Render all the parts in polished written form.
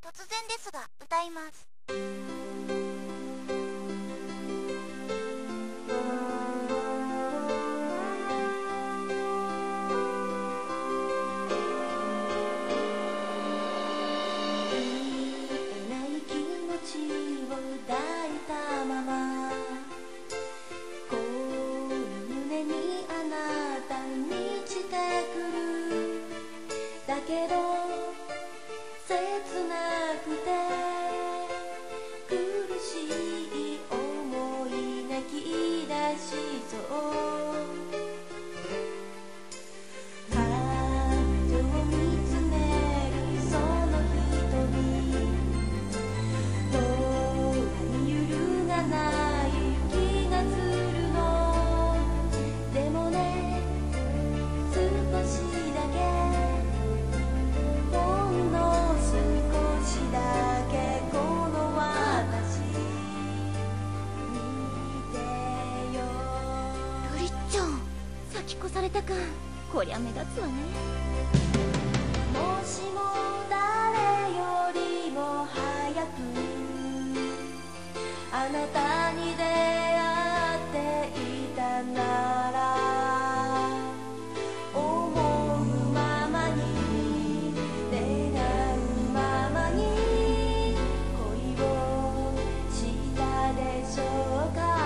突然ですが歌います。 だけど切なくて苦しい思い泣き出しそう彼女を見つめるその瞳空に揺るがない気がするのでもね少しだけ先越されたか。こりゃ目立つわね。 もしも誰よりも早くあなたに出会っていたなら思うままに願うままに恋をしたでしょうか。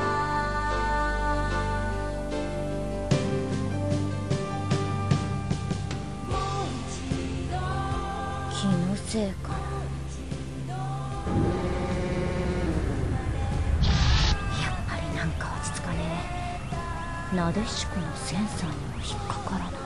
気のせいかな。やっぱりなんか落ち着かねえ。なでしこのセンサーにも引っかからない。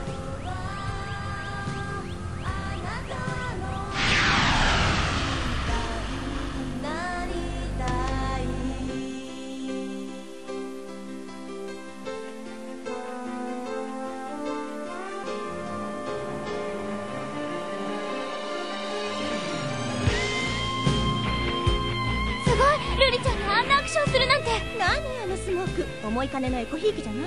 ルリちゃんがあんなアクションするなんて。何あのスモーク、思いかねないコヒーキじゃない？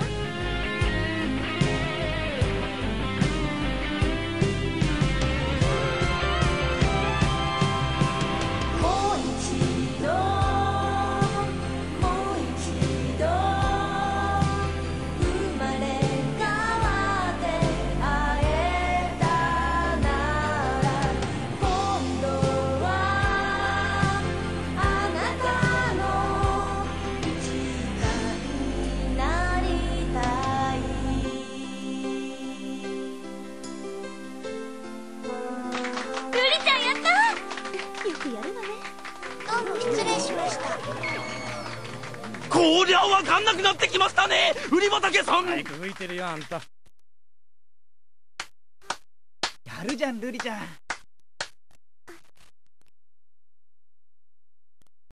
失礼しました。 こりゃ分かんなくなってきましたね、売り畑さん。 早く吹いてるよあんた。やるじゃんルリちゃん。